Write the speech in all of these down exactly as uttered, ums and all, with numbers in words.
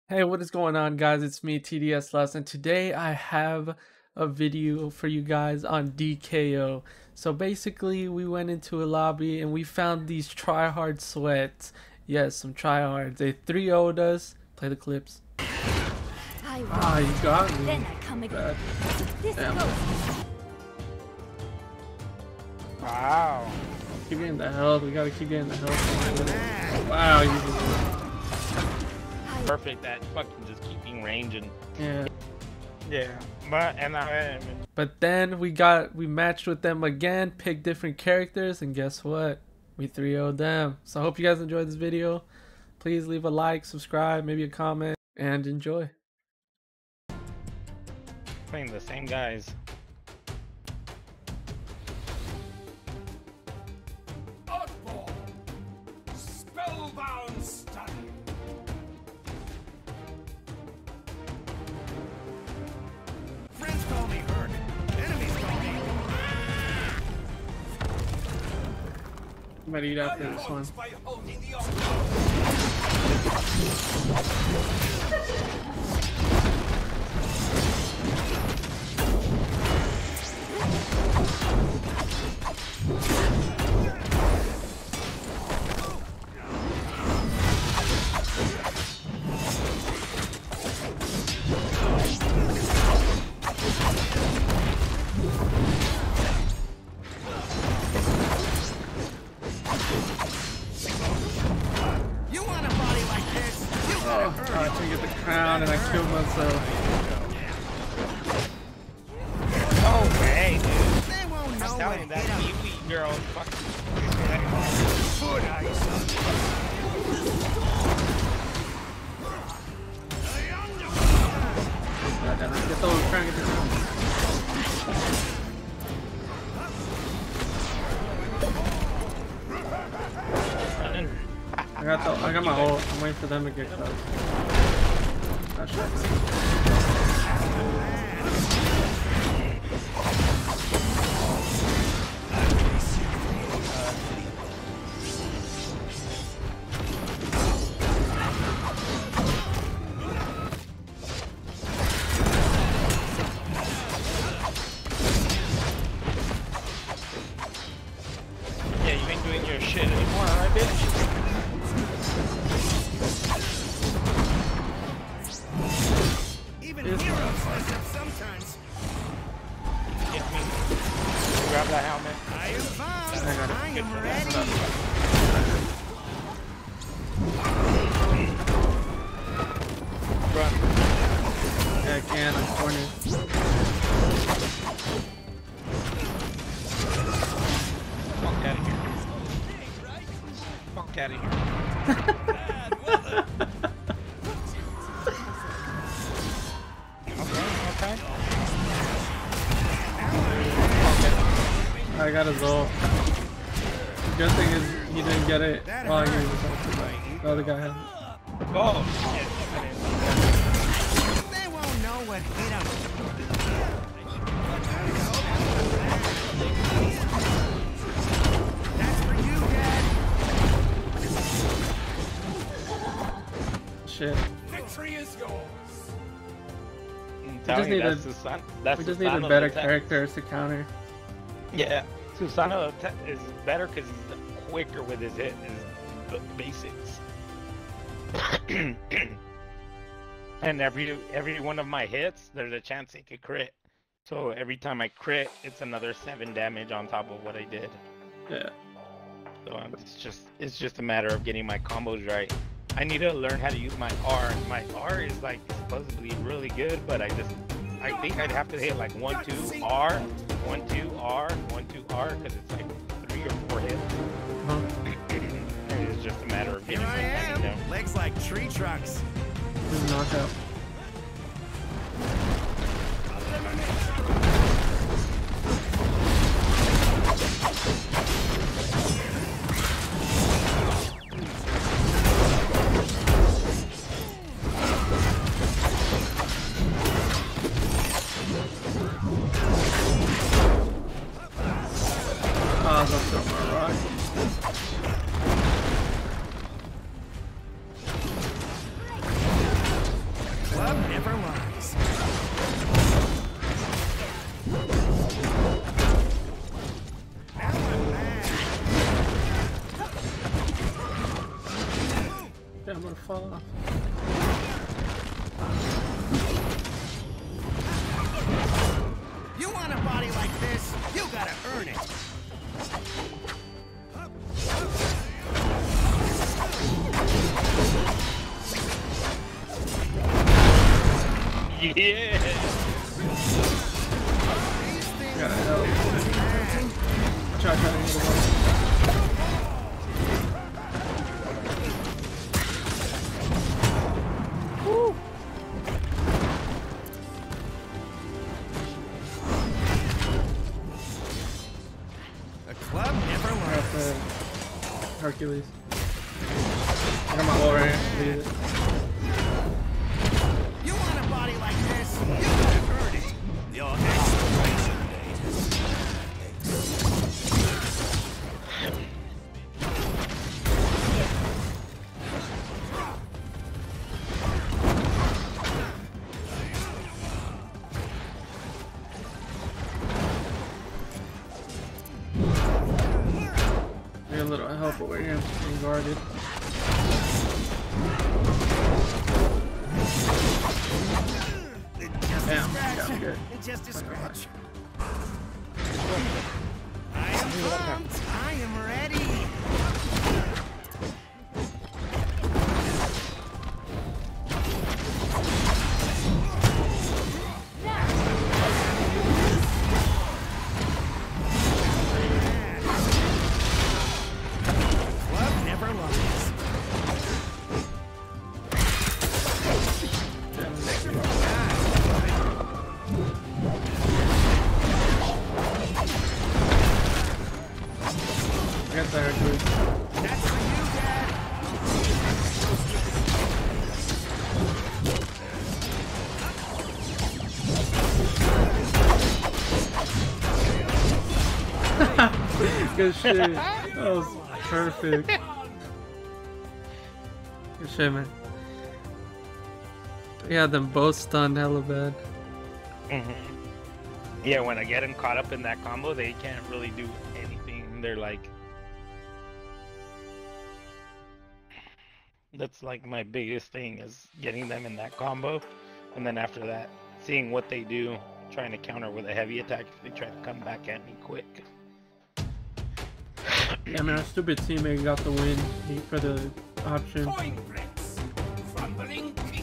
Hey, what is going on, guys? It's me, T D S Les, and today I have a video for you guys on D K O. So basically, we went into a lobby and we found these tryhard sweats. Yes, some tryhards. They three oh'd us. Play the clips. Ah, you got me. Then I come again. This Damn. goes. Wow. Keep getting the health. We gotta keep getting the health. Wow, you just... Perfect at fucking just keeping range and yeah. Yeah, but and I. But then we got we matched with them again, picked different characters, and guess what? We three oh'd them. So I hope you guys enjoyed this video. Please leave a like, subscribe, maybe a comment, and enjoy. Playing the same guys. Oddball! Spellbound study! Friends call me Hurt. Enemies call me... I'm gonna eat after this one. By holding the You want a body like this? You Oh, I can get the crown and I killed myself. No way, dude. They won't know I'm telling you, what that hit 'em. Kiwi girl fucking. Foot ice. God damn it. Get those crown, get the crown. I got the, I got my ult. I'm waiting for them to get close. Oh, shit. Yeah, you ain't doing your shit anymore, alright, bitch? Even Yes. heroes mess up sometimes. Hit me. Grab that helmet. I am fine. I got it. I am ready. Run. Yeah, I can. I'm cornered. Fuck out of here. Fuck out of here. Okay, okay. I got his ult. The good thing is he didn't get it while he was ulted. The other guy had it. Oh, shit. They won't know what hit 'em. That's for you, Dad. Shit. Victory is yours. I'm just telling you, need that's a- the son. That's We the just need a son of better the tech. characters to counter. Yeah, Susano is better because he's quicker with his hit, his b- basics. And every every one of my hits, there's a chance it could crit. So every time I crit, it's another seven damage on top of what I did. Yeah. So um, it's just it's just a matter of getting my combos right. I need to learn how to use my R. My R is like supposedly really good, but I just I think I'd have to hit like one two R, one two R, one two R, because it's like three or four hits. Huh? And it's just a matter of Here getting I my timing down. am. Legs like tree trunks. Good knockout. fall off. You want a body like this? You gotta earn it. Yeah. Gotta help. Try, try to hit the ball. Woo! A club never Got learns. the Hercules. I got my ult right here. Leave it. You want a body like this? You gotta earn it. Your expiration date. Need a little help over here. Being guarded. Damn, got me good. It's just a I know scratch. that. I am pumped. I am ready. Club never lies. I got the Hercules. That's for you, Dad. Good shit. That was perfect. Good shit, man. Yeah, them both stunned hella bad. Mhm. Yeah, when I get them caught up in that combo, they can't really do anything. They're like, that's like my biggest thing is getting them in that combo, and then after that, seeing what they do, trying to counter with a heavy attack if they try to come back at me quick. Yeah, man, our stupid teammate got the win for the option. Coin bricks. Crumbling king.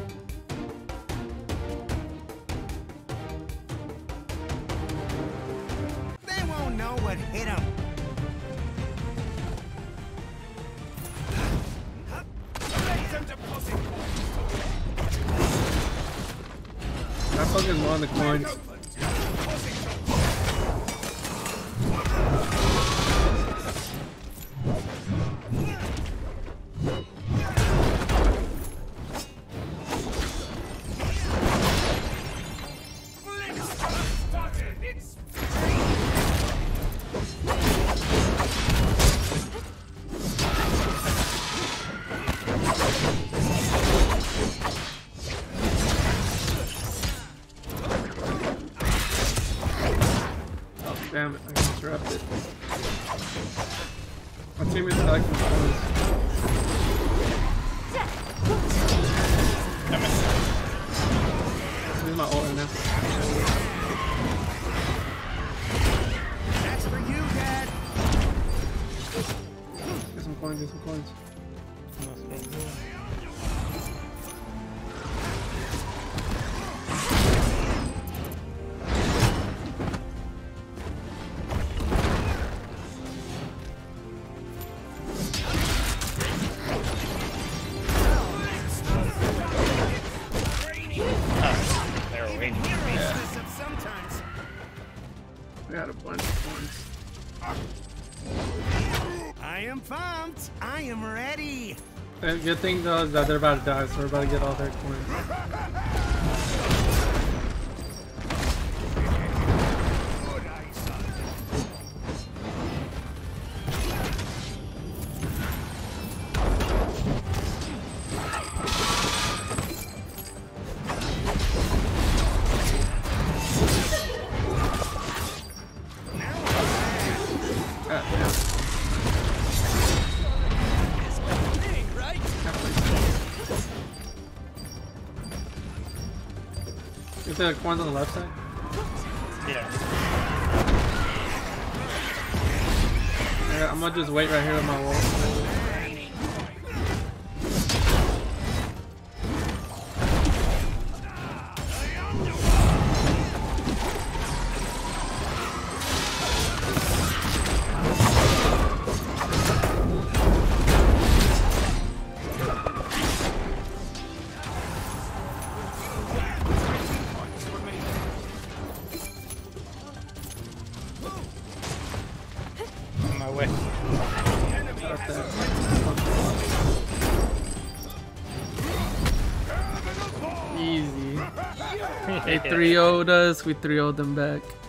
They won't know what hit them. I fucking won the coin. Damn it, I got interrupted. My team is like some coins. Use my ult right now. That's for you, Dad. Get some coins, get some coins. They're waiting. Heroes mess up sometimes. We got a bunch of coins. I am pumped. I am ready. The good thing though is that they're about to die, so we're about to get all their coins. God damn. Right? Halfway. You think the corn's on the left side? Yeah. Yeah, I'm gonna just wait right here with my wall. On my way. Easy. They three oh'd us, we three oh'd them back.